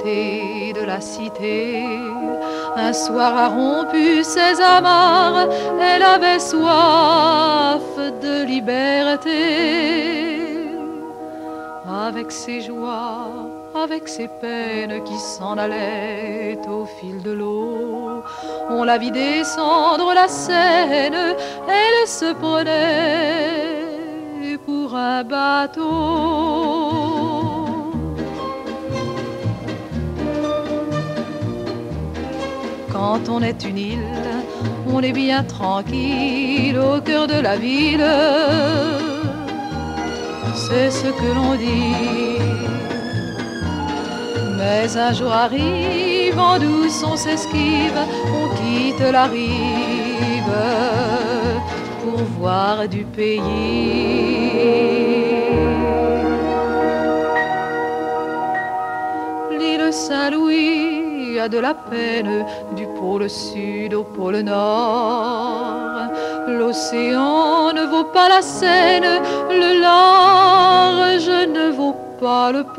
beauté de la cité. Un soir a rompu ses amarres, elle avait soif de liberté. Avec ses joies, avec ses peines qui s'en allaient au fil de l'eau, on la vit descendre la Seine, elle se prenait pour un bateau. Quand on est une île, on est bien tranquille au cœur de la ville. C'est ce que l'on dit. Mais un jour arrive, en douce on s'esquive, on quitte la rive pour voir du pays. L'île Saint-Louis a de la peine du pôle sud au pôle nord. L'océan ne vaut pas la Seine, le large ne vaut pas le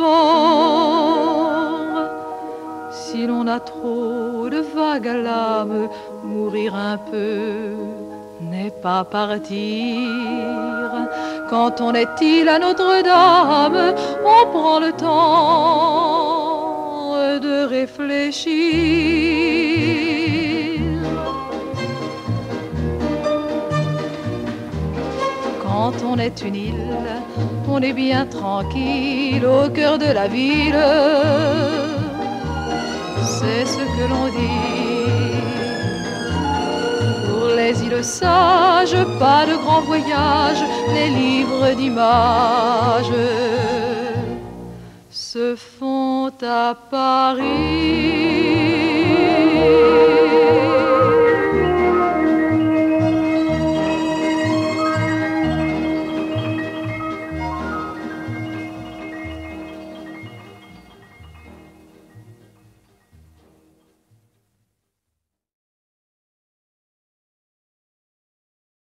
port. Si l'on a trop de vagues à l'âme, mourir un peu n'est pas partir. Quand on est île à Notre-Dame, on prend le temps de réfléchir. Quand on est une île, on est bien tranquille au cœur de la ville. C'est ce que l'on dit. Pour les îles sages, pas de grands voyages, les livres d'images se font à Paris.